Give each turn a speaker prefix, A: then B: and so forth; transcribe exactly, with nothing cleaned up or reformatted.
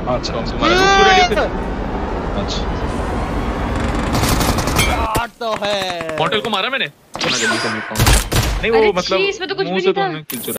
A: अच्छा
B: तुम्हारा root ready फिर।
A: अच्छा
C: शॉट तो है।
B: मॉडल को मारा मैंने। नहीं वो मतलब
D: इसमें तो कुछ भी
B: मुंह
D: नहीं
B: से तो
D: था।
B: हमने किल